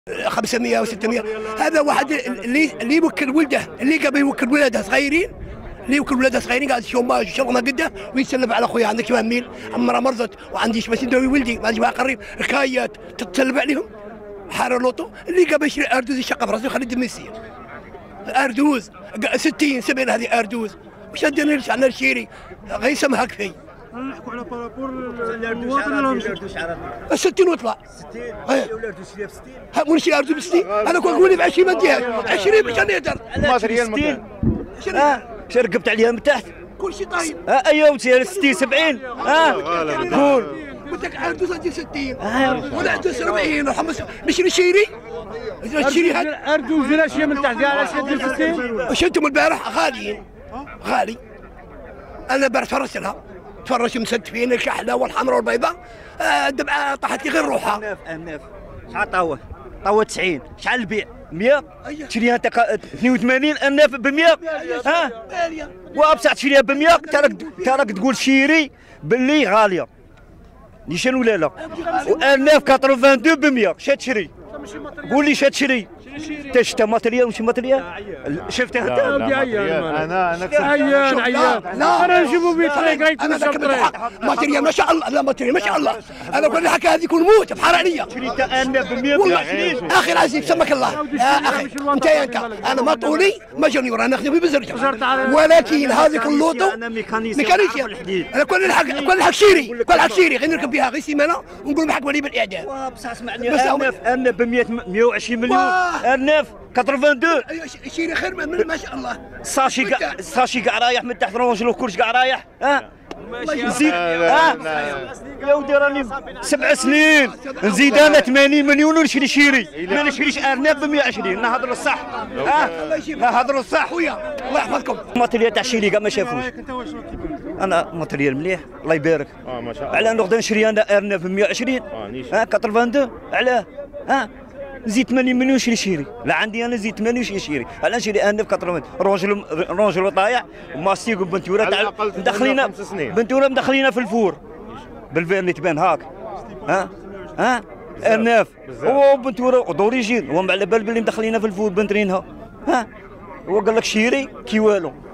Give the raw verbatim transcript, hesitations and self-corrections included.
خمسمية و600. هذا واحد اللي اللي يوكل ولده، اللي قبل يوكل ولاده صغيرين، اللي يوكل ولاده صغيرين قاعد الشوماج شغل ما قده ويتسلف على خويا. عندك كمان ميل عمرها مرضت وعندي باش ندوي ولدي ما عندي قريب حكايات تتسلف عليهم. حار اللوطو اللي قبل يشري اردوز يشق في راسه ويخلي الدم يسير. اردوز ستين سبعين هذه اردوز واش ندير نرجع على الشيري غير سمها كفي. نحكوا على بارابور المواطن ولا مش ستين وطلع ستين الاردوس شريها ب ستين. ها مو نشري اردوس ب ستين. انا كون نقول ب عشرين ما نديهاش عشرين باش نقدر. ستين اه شرقبت عليها من تحت كل شيء طايب. اه ايوه ستين سبعين اه قول قلت لك اردوس ندير ستين ولا اردوس أربعين وحمص نشري شيري نشري هاد اردوس لا شيء من تحت قال اش دير ستين. واش انتم البارح غاليين غالي. انا البارح تفرجت لها تفرجت مستفين الكحله والحمراء والبيضاء. آه دبعه طاحت لي غير روحها. الناف الناف شحال طاوه؟ طاوه تسعين. شحال البيع؟ مية. تشريها انت اثنين وثمانين الناف ب مية. ها وابصح تشريها ب مية. تراك تراك تقول شيري باللي غاليه نيشان ولا لا. والناف ثمانية وثمانين ب مية. شا تشري؟ قول لي شا تشري؟ انت شفت ماتريال ماشي ماتريال؟ شفتها انت؟ انا انا عيان عيان. لا انا نجيبو بيت طريق انا ذاك ماتريال ما شاء الله. لا ماتريال ما شاء الله. انا كل حكى هذيك ونموت بحار عليا. شريت انا ب مية والله اخي العزيز سمك الله يا اخي. انت انت انا ما طولي ما جوني ورا ناخذ في بزرجه ولكن هذيك اللوطو انا ميكانيسي ميكانيسي. انا كل الحق كل الحق شيري كل الحق شيري غير نركب بها غير سيمانه ونقول بحق ولي بالاعدام. بصح اسمعني الناف الناف ب مية وعشرين مليون. الناف ثمانية وثمانين. ايوه شيري خير من ما شاء الله. ساشي كاع ساشي كاع رايح من تحت رونجلو كلش كاع رايح. ها نزيد ها يا ودي راني سبع سنين نزيد انا ثمانين مليون ونشري شيري. ما نشريش ارنب ب مية وعشرين. نهضروا الصح. ها نهضروا الصح خويا الله يحفظكم. الماتريال تاع شيري كاع ما شافوش. انا ماتريال مليح الله يبارك. اه ما شاء الله. على نقدر نشري انا ارنب ب مية وعشرين. ها ثمانية وثمانين علاه؟ ها نزيد ثمانين مليون نشري شيري. لا عندي انا نزيد ثمانين نشري شيري. على نشري انا ب ثمانية رونجلو رونجلو طايح وماستيك وبنتوره تاع مدخلينا بنتوره مدخلينا في الفور بالفير اللي تبان هاك. ها ها الناف وبنتوره ودوريجين وهم على بال باللي مدخلينا في الفور بنترينها. ها هو قال لك شيري كي والو.